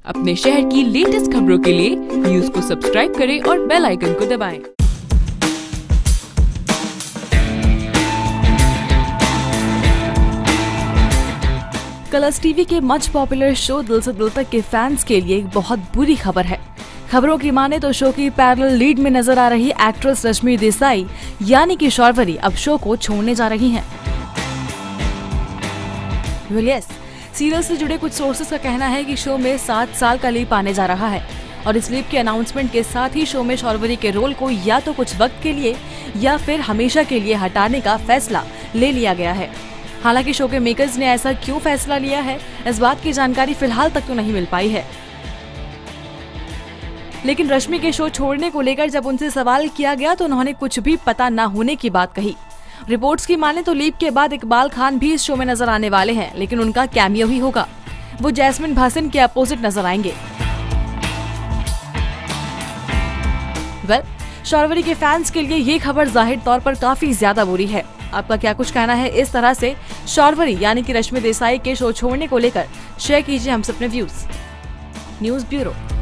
अपने शहर की लेटेस्ट खबरों के लिए न्यूज को सब्सक्राइब करें और बेल आइकन को दबाएं। कलर्स टीवी के much popular show Dil Se दिल तक के फैंस के लिए एक बहुत बुरी खबर है। खबरों की माने तो शो की पैरेलल लीड में नजर आ रही एक्ट्रेस रश्मि देसाई यानी कि शॉर्वरी अब शो को छोड़ने जा रही हैं। सीरियल से जुड़े कुछ सोर्सेस का कहना है कि शो में 7 साल का लीप आने जा रहा है और इस लीप के अनाउंसमेंट के साथ ही शो में शॉर्वरी के रोल को या तो कुछ वक्त के लिए या फिर हमेशा के लिए हटाने का फैसला ले लिया गया है। हालांकि शो के मेकर्स ने ऐसा क्यों फैसला लिया है, इस बात की जानकारी फिलहाल तक तो नहीं मिल पाई है। लेकिन रश्मि के शो छोड़ने को लेकर जब उनसे सवाल किया गया तो उन्होंने कुछ भी पता न होने की बात कही। रिपोर्ट्स की माने तो लीप के बाद इकबाल खान भी इस शो में नजर आने वाले हैं, लेकिन उनका कैमियो ही होगा। वो जैस्मिन भासिन के अपोजिट नजर आएंगे। शॉर्वरी के फैंस के लिए ये खबर जाहिर तौर पर काफी ज्यादा बुरी है। आपका क्या कुछ कहना है इस तरह से शॉर्वरी यानी कि रश्मि देसाई के शो छोड़ने को लेकर? शेयर कीजिए हमसे अपने व्यूज। News bureau.